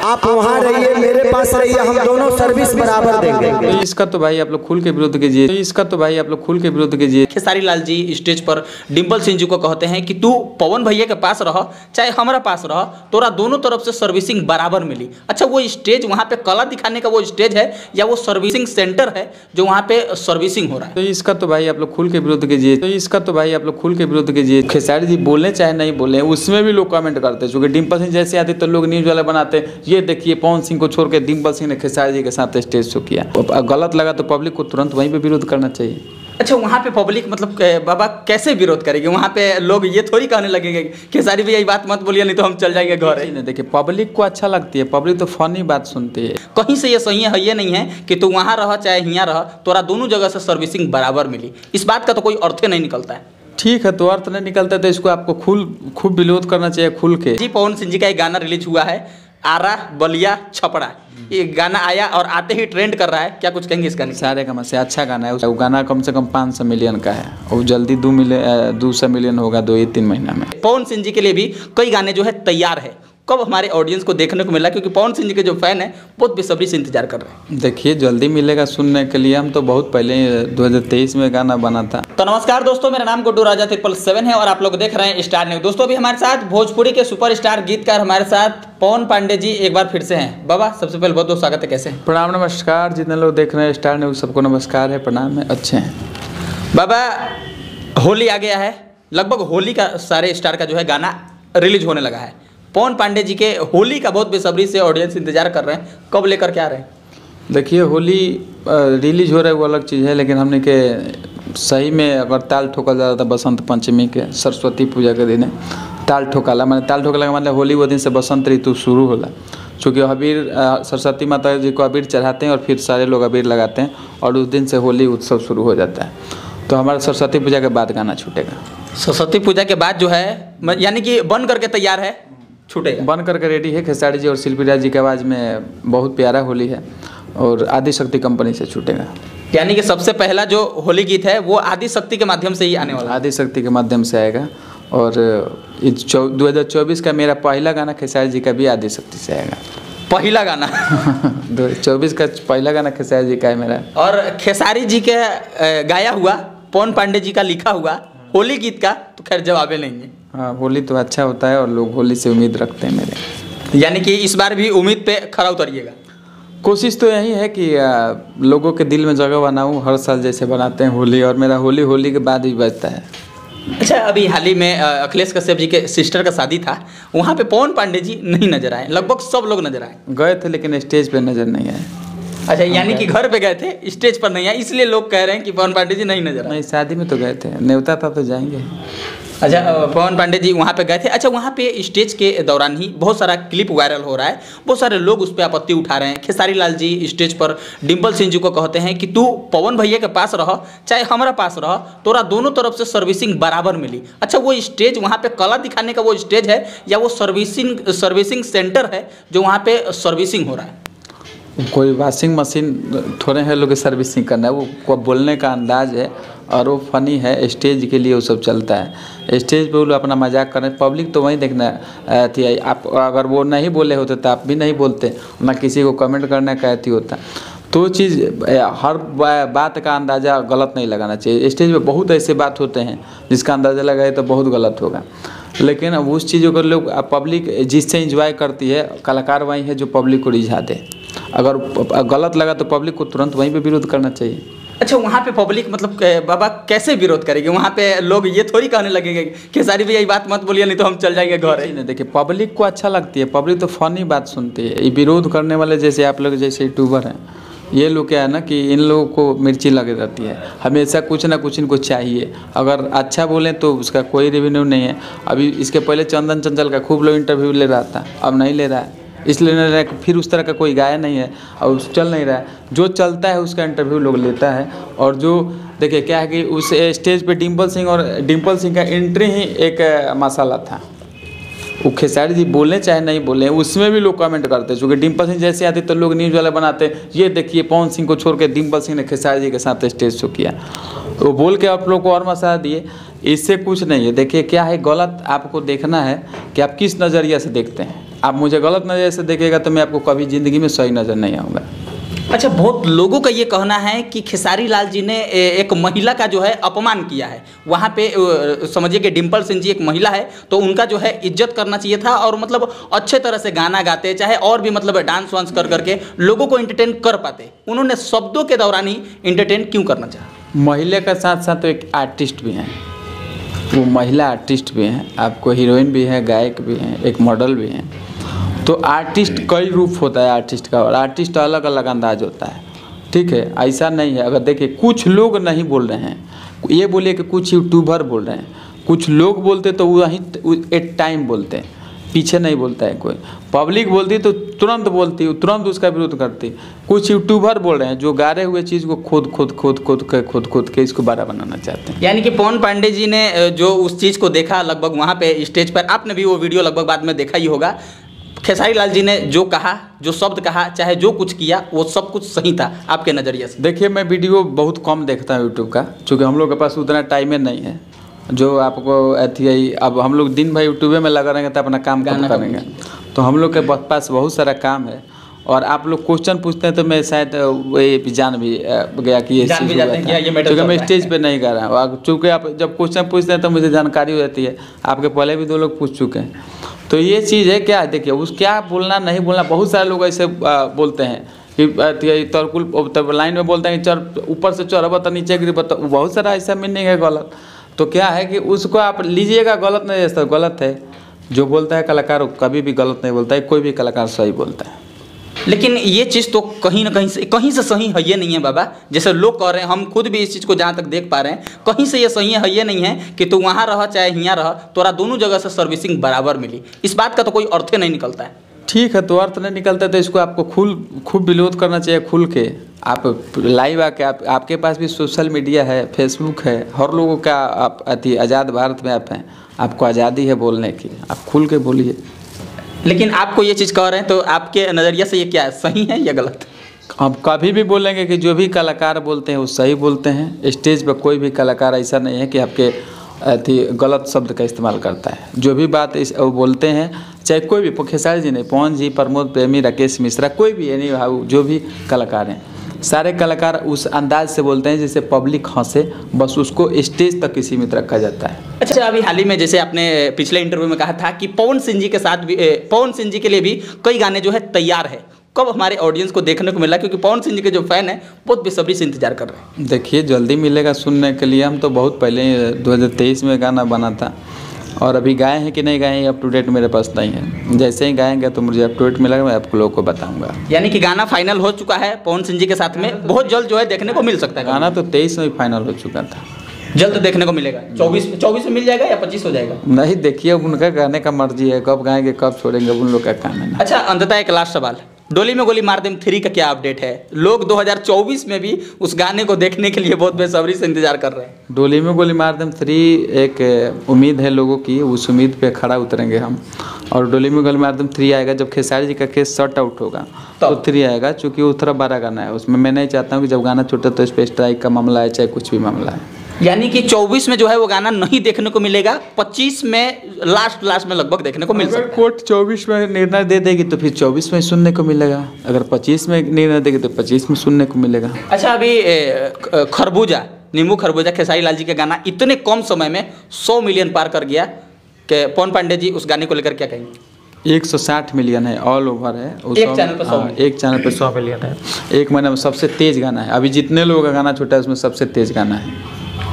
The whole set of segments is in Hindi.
आप वहाँ रहिए, मेरे पास रहिए, हम दोनों सर्विस बराबर देंगे। तो इसका तो भाई आप लोग खुल के विरोध कीजिए, इसका तो भाई आप लोग खुल के विरोध कीजिए। खेसारी लाल जी स्टेज पर डिंपल सिंह जी को कहते हैं कि तू पवन भैया के पास रह चाहे हमारा पास रह, तोरा दोनों तरफ से सर्विसिंग बराबर मिली। अच्छा, वो स्टेज वहाँ पे कला दिखाने का वो स्टेज है या वो सर्विसिंग सेंटर है जो वहाँ पे सर्विसिंग हो रहा है? तो इसका तो भाई आप लोग खुल के विरोध कीजिए, तो इसका तो भाई आप लोग खुल के विरोध कीजिए। खेसारी जी बोले चाहे नहीं बोले, उसमें भी लोग कमेंट करते हैं। चूँकि डिंपल सिंह जैसे आते तो लोग न्यूज़ वाले बनाते, ये देखिए पवन सिंह को छोड़ के डिंपल सिंह ने खेसारी जी के साथ स्टेज शो किया। गलत लगा तो पब्लिक को तुरंत वहीं पे विरोध करना चाहिए। अच्छा, वहाँ पे पब्लिक मतलब बाबा कैसे विरोध करेगी? वहाँ पे लोग ये थोड़ी कहने लगेंगे खेसारी भैया ये बात मत बोलिए नहीं तो हम चल जाएंगे घर। देखिए पब्लिक को अच्छा लगती है, पब्लिक तो फनी बात सुनती है। कहीं से ये सही है, ये नहीं है कि तू वहाँ रह चाहे यहाँ रह, तोरा दोनों जगह से सर्विसिंग बराबर मिली। इस बात का तो कोई अर्थ नहीं निकलता है। ठीक है, तो अर्थ नहीं निकलता तो इसको आपको खूब विरोध करना चाहिए खुल के। जी, पवन सिंह जी का एक गाना रिलीज हुआ है, आरा बलिया छपड़ा। ये गाना आया और आते ही ट्रेंड कर रहा है, क्या कुछ कहेंगे इस गाने? सारे गाना से अच्छा गाना है। वो गाना कम से कम 500 मिलियन का है और जल्दी 200 मिलियन होगा 2-3 महीना में। पवन सिंह जी के लिए भी कई गाने जो है तैयार है। कब हमारे ऑडियंस को देखने को मिला? क्योंकि पवन सिंह जी के जो फैन है बहुत बेसब्री से इंतजार कर रहे हैं। देखिए जल्दी मिलेगा सुनने के लिए। हम तो बहुत पहले 2023 में गाना बना था। तो नमस्कार दोस्तों, मेरा नाम गुड्डू राजा 777 है और आप लोग देख रहे हैं स्टार न्यूज। दोस्तों अभी हमारे साथ भोजपुरी के सुपरस्टार गीतकार हमारे साथ पवन पांडे जी एक बार फिर से हैं। बाबा सबसे पहले बहुत बहुत स्वागत है, कैसे हैं? प्रणाम, नमस्कार। जितने लोग देख रहे हैं स्टार न्यूज सबको नमस्कार है, प्रणाम है, अच्छे हैं। बाबा होली आ गया है, लगभग होली का सारे स्टार का जो है गाना रिलीज होने लगा है। पवन पांडे जी के होली का बहुत बेसब्री से ऑडियंस इंतजार कर रहे हैं, कब लेकर के आ रहे हैं? देखिए होली रिलीज हो रहा है वो अलग चीज़ है, लेकिन हमने के सही में अगर ताल ठोकल जा रहा था बसंत पंचमी के सरस्वती पूजा के दिन ताल ठोकाला, मैंने ताल ठोकाला का मतलब होली वो दिन से बसंत ऋतु शुरू होला। चूँकि अबीर सरस्वती माता जी को अबीर चढ़ाते हैं और फिर सारे लोग अबीर लगाते हैं और उस दिन से होली उत्सव शुरू हो जाता है। तो हमारा सरस्वती पूजा के बाद गाना छूटेगा। सरस्वती पूजा के बाद जो है यानी कि बन करके तैयार है, छूटेगा? बन करके रेडी है। खेसारी जी और शिल्पी राज जी की आवाज़ में बहुत प्यारा होली है और आदि शक्ति कंपनी से छूटेगा। यानी कि सबसे पहला जो होली गीत है वो आदि शक्ति के माध्यम से ही आने वाला है। आदि शक्ति के माध्यम से आएगा और 2024 का मेरा पहला गाना खेसारी जी का भी आदि शक्ति से आएगा। पहला गाना 2024 का पहला गाना खेसारी जी का है मेरा। और खेसारी जी के गाया हुआ, पवन पांडे जी का लिखा हुआ होली गीत का तो खैर जवाबे नहीं है। हाँ, होली तो अच्छा होता है और लोग होली से उम्मीद रखते हैं मेरे। यानी कि इस बार भी उम्मीद पे खरा उतरिएगा? कोशिश तो यही है कि लोगों के दिल में जगह बनाऊं, हर साल जैसे बनाते हैं होली, और मेरा होली के बाद ही बजता है। अच्छा, अभी हाल ही में अखिलेश कश्यप जी के सिस्टर का शादी था, वहाँ पे पवन पांडे जी नहीं नजर आए, लगभग सब लोग नजर आए। गए थे लेकिन स्टेज पे नजर नहीं आए। अच्छा, यानी कि घर पे गए थे, स्टेज पर नहीं आए, इसलिए लोग कह रहे हैं कि पवन पांडे जी नहीं नजर आए। नहीं, शादी में तो गए थे, न्योता था तो जाएंगे। अच्छा, पवन पांडे जी वहाँ पे गए थे। अच्छा, वहाँ पे स्टेज के दौरान ही बहुत सारा क्लिप वायरल हो रहा है, बहुत सारे लोग उस पर आपत्ति उठा रहे हैं। खेसारी लाल जी स्टेज पर डिंपल सिंह जी को कहते हैं कि तू पवन भैया के पास रह चाहे हमारा पास रह, तोरा दोनों तरफ से सर्विसिंग बराबर मिली। अच्छा, वो स्टेज वहाँ पे कला दिखाने का वो स्टेज है या वो सर्विसिंग सेंटर है जो वहाँ पे सर्विसिंग हो रहा है? कोई वॉशिंग मशीन थोड़े हैं लोग सर्विसिंग करना है, वो बोलने का अंदाज है और वो फनी है। स्टेज के लिए वो सब चलता है। स्टेज पे वो लोग अपना मजाक कर रहे हैं, पब्लिक तो वहीं देखना थी। आप अगर वो नहीं बोले होते तो आप भी नहीं बोलते, ना किसी को कमेंट करने का अथी होता। तो चीज़ हर बात का अंदाज़ा गलत नहीं लगाना चाहिए। स्टेज पे बहुत ऐसे बात होते हैं जिसका अंदाज़ा लगाए तो बहुत गलत होगा, लेकिन अब उस चीज़ों को लोग पब्लिक जिससे इंजॉय करती है, कलाकार वही है जो पब्लिक को रिझा दे। अगर गलत लगा तो पब्लिक को तुरंत वहीं पे विरोध करना चाहिए। अच्छा, वहाँ पे पब्लिक मतलब बाबा कैसे विरोध करेगी? वहाँ पे लोग ये थोड़ी कहने लगेंगे खेसारी भैया ये बात मत बोलिए नहीं तो हम चल जाएंगे घर। देखिए पब्लिक को अच्छा लगती है, पब्लिक तो फनी बात सुनती है। ये विरोध करने वाले जैसे आप लोग जैसे यूट्यूबर हैं, ये लोग क्या है ना कि इन लोगों को मिर्ची लगी रहती है, हमेशा कुछ ना कुछ इनको चाहिए। अगर अच्छा बोलें तो उसका कोई रिव्यू नहीं है। अभी इसके पहले चंदन चंचल का खूब लोग इंटरव्यू ले रहा था, अब नहीं ले रहा है, इसलिए नहीं रहा, फिर उस तरह का कोई गाया नहीं है और चल नहीं रहा है। जो चलता है उसका इंटरव्यू लोग लेता है। और जो देखिए क्या है कि उस स्टेज पे डिंपल सिंह का एंट्री ही एक मसाला था। वो खेसारी जी बोले चाहे नहीं बोले, उसमें भी लोग कमेंट करते हैं। चूँकि डिम्पल सिंह जैसे आते तो लोग न्यूज़ वाले बनाते हैं, ये देखिए पवन सिंह को छोड़ के डिम्पल सिंह ने खेसारी जी के साथ स्टेज शो किया, वो बोल के आप लोग को और मसा दिए। इससे कुछ नहीं है। देखिए क्या है, गलत आपको देखना है कि आप किस नज़रिया से देखते हैं। आप मुझे गलत नज़रिए से देखेगा तो मैं आपको कभी ज़िंदगी में सही नज़र नहीं आऊँगा। अच्छा, बहुत लोगों का ये कहना है कि खेसारी लाल जी ने एक महिला का जो है अपमान किया है वहाँ पे। समझिए कि डिम्पल सिंह जी एक महिला है तो उनका जो है इज्जत करना चाहिए था, और मतलब अच्छे तरह से गाना गाते, चाहे और भी मतलब डांस वांस कर करके लोगों को एंटरटेन कर पाते। उन्होंने शब्दों के दौरान ही एंटरटेन क्यों करना चाहा? महिला के साथ साथ तो एक आर्टिस्ट भी हैं, वो महिला आर्टिस्ट भी हैं, आपको हीरोइन भी है, गायक भी हैं, एक मॉडल भी हैं। तो आर्टिस्ट कई रूप होता है आर्टिस्ट का, और आर्टिस्ट अलग अलग अंदाज होता है, ठीक है। ऐसा नहीं है। अगर देखिए कुछ लोग नहीं बोल रहे हैं, ये बोलिए कि कुछ यूट्यूबर बोल रहे हैं, कुछ लोग बोलते तो वहीं एट टाइम बोलते हैं, पीछे नहीं बोलता है कोई। पब्लिक बोलती तो तुरंत बोलती, तुरंत उसका विरोध करती। कुछ यूट्यूबर बोल रहे हैं जो गारे हुए चीज़ को खुद के इसको बड़ा बनाना चाहते हैं। यानी कि पवन पांडे जी ने जो उस चीज़ को देखा लगभग वहाँ पे स्टेज पर, आपने भी वो वीडियो लगभग बाद में देखा ही होगा। खेसारी लाल जी ने जो कहा, जो शब्द कहा, चाहे जो कुछ किया, वो सब कुछ सही था आपके नज़रिए से? देखिए मैं वीडियो बहुत कम देखता हूँ यूट्यूब का, क्योंकि हम लोग के पास उतना टाइम नहीं है जो आपको अथी है। अब हम लोग दिन भर यूट्यूब में लगा रहेंगे तो अपना काम करेंगे, तो हम लोग के पास बहुत सारा काम है। और आप लोग क्वेश्चन पूछते हैं तो मैं शायद वही जान भी गया कि ये चीज़ हुआ था, क्योंकि मैं स्टेज पे नहीं गा रहा हूँ। चूँकि आप जब क्वेश्चन पूछते हैं तो मुझे जानकारी हो जाती है, आपके पहले भी 2 लोग पूछ चुके हैं। तो ये चीज़ है क्या, देखिए उस क्या बोलना नहीं बोलना, बहुत सारे लोग ऐसे बोलते हैं कि तरकुल लाइन में बोलते हैं कि चढ़ ऊपर से चढ़ तो नीचे गिर, बहुत सारा ऐसा मीनिंग है गलत। तो क्या है कि उसको आप लीजिएगा, गलत नहीं है, गलत है। जो बोलता है कलाकार कभी भी गलत नहीं बोलता है, कोई भी कलाकार सही बोलता है। लेकिन ये चीज़ तो कहीं ना कहीं से सही है ये नहीं है बाबा। जैसे लोग कह रहे हैं, हम खुद भी इस चीज़ को जहाँ तक देख पा रहे हैं, कहीं से ये सही है ये नहीं है कि तू वहाँ रह चाहे यहाँ रह, तोरा दोनों जगह से सर्विसिंग बराबर मिली। इस बात का तो कोई अर्थ नहीं निकलता है। ठीक है, तो अर्थ नहीं निकलता तो इसको आपको खूब विरोध करना चाहिए, खुल के। आप लाइव आके आपके पास भी सोशल मीडिया है, फेसबुक है, हर लोगों का आप अति आज़ाद भारत में आप हैं, आपको आज़ादी है बोलने की, आप खुल के बोलिए। लेकिन आपको ये चीज़ कह रहे हैं तो आपके नज़रिए से ये क्या है, सही है या गलत? हम कभी भी बोलेंगे कि जो भी कलाकार बोलते हैं वो सही बोलते हैं। स्टेज पर कोई भी कलाकार ऐसा नहीं है कि आपके गलत शब्द का इस्तेमाल करता है। जो भी बात वो बोलते हैं, चाहे कोई भी, खेसारी जी नहीं, पवन जी, प्रमोद प्रेमी, राकेश मिश्रा, कोई भी यानी जो भी कलाकार हैं, सारे कलाकार उस अंदाज से बोलते हैं जिससे पब्लिक हंसे, बस उसको स्टेज तक ही सीमित रखा जाता है। अच्छा, अभी हाल ही में जैसे आपने पिछले इंटरव्यू में कहा था कि पवन सिंह जी के साथ भी, पवन सिंह जी के लिए भी कई गाने जो है तैयार है, कब हमारे ऑडियंस को देखने को मिला? क्योंकि पवन सिंह जी के जो फैन हैं बहुत बेसब्री से इंतजार कर रहे हैं। देखिए जल्दी मिलेगा सुनने के लिए। हम तो बहुत पहले 2023 में गाना बना था, और अभी गाए हैं कि नहीं गाए हैं अप टू डेट मेरे पास नहीं है। जैसे ही गाएंगे तो मुझे अप टू डेट मिलेगा, मैं आप लोगों को बताऊंगा। यानी कि गाना फाइनल हो चुका है पवन सिंह जी के साथ में, बहुत जल्द जो है देखने को मिल सकता है। गाना तो 23 में फाइनल हो चुका था, जल्द देखने को मिलेगा। 24 में मिल जाएगा या 25 हो जाएगा? नहीं, देखिए अब उनका गाने का मर्जी है, कब गाएंगे कब छोड़ेंगे उन लोग का काम है ना। अच्छा, अंततः एक लास्ट सवाल, डोली में गोली मार देम 3 का क्या अपडेट है? लोग 2024 में भी उस गाने को देखने के लिए बहुत बेसब्री से इंतजार कर रहे हैं। डोली में गोली मार देम 3 एक उम्मीद है लोगों की, उस उम्मीद पे खड़ा उतरेंगे हम। और डोली में गोली मार देम 3 आएगा जब खेसारी जी का केस शॉर्ट आउट होगा तो 3 आएगा, चूँकि वो थोड़ा बड़ा गाना है। उसमें मैं नहीं चाहता हूँ कि जब गाना छूटे तो इस पर स्ट्राइक का मामला है, चाहे कुछ भी मामला है। यानी कि 24 में जो है वो गाना नहीं देखने को मिलेगा, 25 में लास्ट में लगभग देखने को मिल सकता है। कोर्ट 24 में निर्णय दे देगी तो फिर 24 में सुनने को मिलेगा, अगर 25 में निर्णय देगी तो 25 में सुनने को मिलेगा। अच्छा, अभी खरबूजा, नींबू खरबूजा, खेसारी लाल जी का गाना इतने कम समय में 100 मिलियन पार कर गया कि पवन पांडे जी उस गाने को लेकर क्या कहेंगे? 160 मिलियन है, ऑल ओवर है। एक चैनल पे 100 एक चैनल पे 100 मिलियन है। एक महीने में सबसे तेज गाना है, अभी जितने लोगों का गाना छूटा है उसमें सबसे तेज गाना है।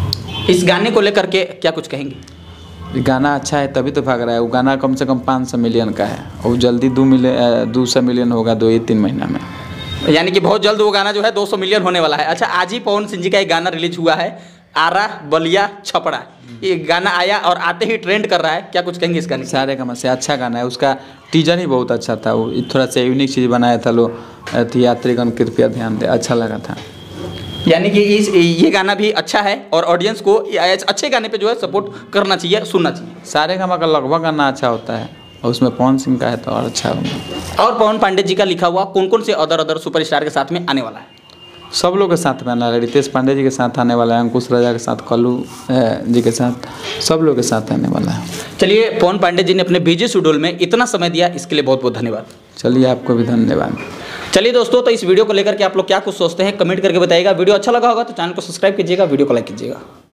इस गाने को लेकर के क्या कुछ कहेंगे? गाना अच्छा है तभी तो भाग रहा है। वो गाना कम से कम 500 मिलियन का है, और जल्दी 200 मिलियन होगा 2-3 महीना में। यानी कि बहुत जल्द वो गाना जो है 200 मिलियन होने वाला है। अच्छा, आज ही पवन सिंह जी का एक गाना रिलीज हुआ है, आरा बलिया छपड़ा, ये गाना आया और आते ही ट्रेंड कर रहा है, क्या कुछ कहेंगे इस गाने? सारे का से अच्छा गाना है, उसका टीजर ही बहुत अच्छा था, वो थोड़ा सा यूनिक चीज़ बनाया था। यात्रीगण कृपया ध्यान दे, अच्छा लगा था। यानी कि ये गाना भी अच्छा है और ऑडियंस को अच्छे गाने पे जो है सपोर्ट करना चाहिए, सुनना चाहिए। सारे गामा का लगभग गाना अच्छा होता है, और उसमें पवन सिंह का है तो और अच्छा होगा। और पवन पांडे जी का लिखा हुआ कौन कौन से अदर सुपरस्टार के साथ में आने वाला है? सब लोग के साथ में आने वाला है, रितेश पांडे जी के साथ आने वाला है, अंकुश राजा के साथ, कल्लू जी के साथ, सब लोग के साथ आने वाला है। चलिए, पवन पांडे जी ने अपने बिजी शेड्यूल में इतना समय दिया, इसके लिए बहुत बहुत धन्यवाद। चलिए, आपको भी धन्यवाद। चलिए दोस्तों, तो इस वीडियो को लेकर के आप लोग क्या कुछ सोचते हैं कमेंट करके बताइएगा। वीडियो अच्छा लगा होगा तो चैनल को सब्सक्राइब कीजिएगा, वीडियो को लाइक कीजिएगा।